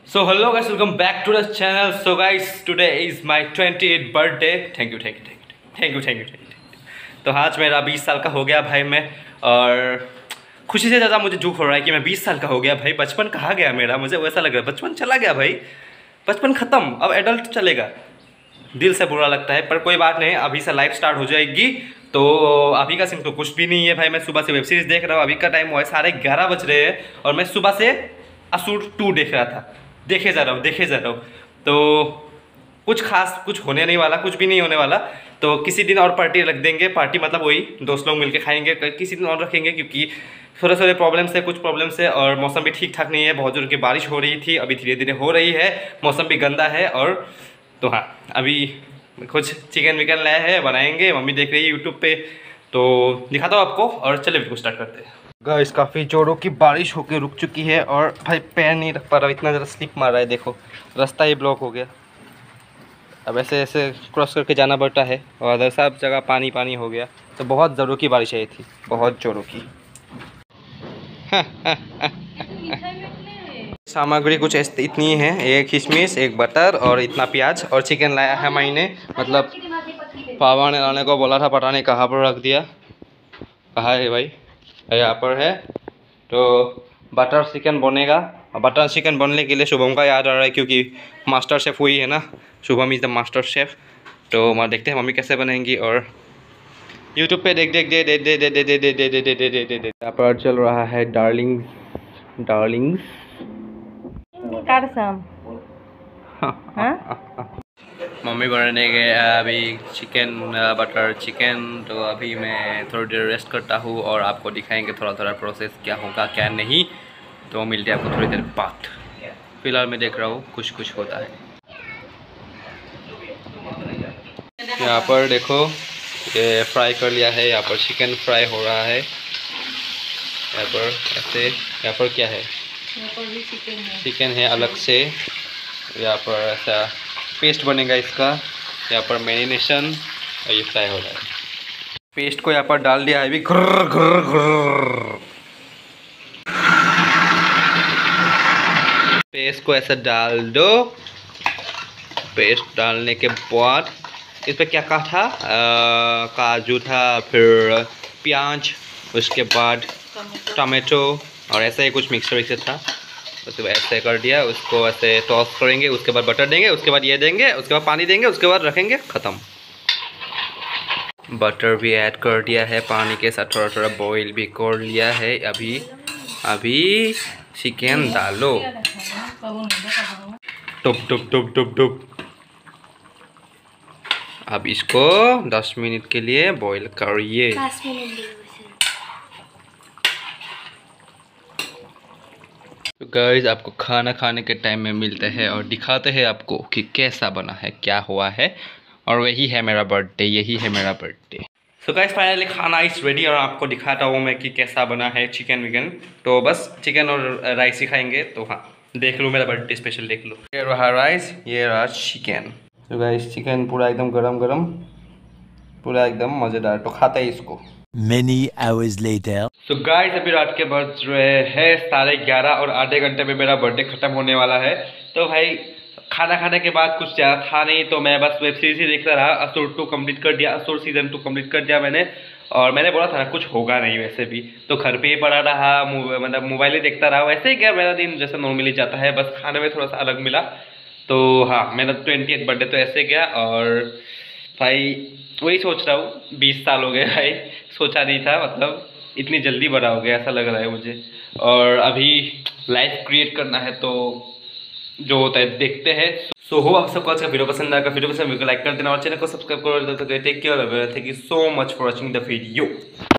So hello guys, welcome back to the channel. So guys, today is my 28th birthday. Thank you. तो आज मेरा 20 साल का हो गया भाई मैं, और खुशी से ज़्यादा मुझे दुख हो रहा है कि मैं 20 साल का हो गया भाई। बचपन कहाँ गया मेरा, मुझे वैसा लग रहा है बचपन चला गया भाई, बचपन ख़त्म, अब एडल्ट चलेगा। दिल से बुरा लगता है पर कोई बात नहीं, अभी से लाइफ स्टार्ट हो जाएगी। तो अभी का सीन तो कुछ भी नहीं है भाई। मैं सुबह से वेब सीरीज़ देख रहा हूँ, अभी का टाइम हुआ है 11:30 बज रहे हैं और मैं सुबह से असुर 2 देख रहा था। देखे जा रहा हूँ। तो कुछ खास कुछ होने नहीं वाला, कुछ भी नहीं होने वाला। तो किसी दिन और पार्टी रख देंगे, पार्टी मतलब वही दोस्त लोग मिलके खाएंगे, किसी दिन और रखेंगे, क्योंकि थोड़े प्रॉब्लम्स है, कुछ प्रॉब्लम्स है, और मौसम भी ठीक ठाक नहीं है। बहुत जोर की बारिश हो रही थी, अभी धीरे धीरे हो रही है, मौसम भी गंदा है। और तो हाँ, अभी कुछ चिकन विकन लाया है, बनाएंगे, मम्मी देख रही है यूट्यूब पे, तो दिखाता हूँ आपको। और चलिए वीडियो स्टार्ट करते हैं। गाइस काफ़ी जोरों की बारिश होकर रुक चुकी है और भाई पैर नहीं रख पा रहा, इतना ज़रा स्लिप मार रहा है। देखो रास्ता ही ब्लॉक हो गया, अब ऐसे ऐसे क्रॉस करके जाना पड़ता है और अदर सब जगह पानी पानी हो गया। तो बहुत ज़ोरों की बारिश आई थी, बहुत जोरों की। सामग्री कुछ इतनी है, एक किशमिश, एक बटर और इतना प्याज और चिकन लाया है मैंने। मतलब पापा ने लाने को बोला था, पता नहीं कहाँ पर रख दिया। कहाँ है भाई? यहाँ पर है। तो बटर चिकन बनेगा, और बटर चिकन बनने के लिए शुभम का याद आ रहा है, क्योंकि मास्टर शेफ़ हुई है ना, Shubham is the master chef. तो मैं देखते हैं मम्मी कैसे बनाएंगी, और यूट्यूब पे देख दे दे दे दे दे दे दे दे दे दे दे दे दे दे। यहाँ पर चल रहा है डार्लिंग्स। मम्मी बनाने गए अभी चिकन, बटर चिकन। तो अभी मैं थोड़ी देर रेस्ट करता हूँ और आपको दिखाएंगे थोड़ा प्रोसेस क्या होगा क्या नहीं। तो मिलते हैं आपको थोड़ी देर बाद। फिलहाल मैं देख रहा हूँ कुछ होता है। यहाँ पर देखो, ये फ्राई कर लिया है, यहाँ पर चिकन फ्राई हो रहा है। यहाँ पर ऐसे, यहाँ पर क्या है, यहाँ पर भी चिकन है अलग से। यहाँ पर ऐसा पेस्ट बनेगा इसका, यहाँ पर मैरिनेशन, और ये फ्राई हो रहा है। पेस्ट को यहाँ पर डाल दिया है अभी, घुर्र। पेस्ट को ऐसा डाल दो। पेस्ट डालने के बाद इस पर क्या कहा था, काजू था, फिर प्याज, उसके बाद टमाटो और ऐसा ही कुछ मिक्सर था। उसके बाद ऐसे कर दिया, उसको ऐसे टॉस करेंगे, उसके बाद बटर देंगे, उसके बाद ये देंगे, उसके बाद पानी देंगे, उसके बाद रखेंगे, ख़त्म। बटर भी ऐड कर दिया है, पानी के साथ थोड़ा बॉईल भी कर लिया है। अभी चिकन डालो, टुप। अब इसको 10 मिनट के लिए बॉईल करिए। तो गाइस आपको खाना खाने के टाइम में मिलते हैं और दिखाते हैं आपको कि कैसा बना है, क्या हुआ है। और यही है मेरा बर्थडे। सो गाइस फाइनली खाना इज रेडी और आपको दिखाता हूँ मैं कि कैसा बना है चिकन विकन। तो बस चिकन और राइस ही खाएंगे। तो हाँ, देख लो मेरा बर्थडे स्पेशल, देख लो। ये रहा राइस, ये रहा चिकन। तो गाइस चिकन पूरा एकदम गरम, पूरा एकदम मज़ेदार। तो खाते हैं इसको। Many hours later. तो गाइस अभी रात के बज रहे हैं 11:30 और आधे घंटे में मेरा बर्थडे खत्म होने वाला है। तो भाई खाना खाने के बाद कुछ ज़्यादा था नहीं, तो मैं बस वेब सीरीज ही देखता रहा। असुर 2 कंप्लीट कर दिया, असुर सीजन 2 कंप्लीट कर दिया मैंने। और मैंने बोला था ना कुछ होगा नहीं वैसे भी, तो घर पे ही पड़ा रहा, मतलब मोबाइल ही देखता रहा। वैसे ही क्या मेरा दिन जैसे नॉर्मली जाता है, बस खाने में थोड़ा सा अलग मिला। तो हाँ, मेरा 28th बर्थडे तो ऐसे गया। और भाई वही सोच रहा हूँ, 20 साल हो गए भाई, सोचा नहीं था, मतलब इतनी जल्दी बड़ा हो गया ऐसा लग रहा है मुझे। और अभी लाइफ क्रिएट करना है, तो जो होता है देखते हैं। सो हो आप सबको आज का वीडियो पसंद आएगा, वीडियो पसंद वीडियो को लाइक कर देना और चैनल को सब्सक्राइब कर देना। Take care, thank you so much for watching the video.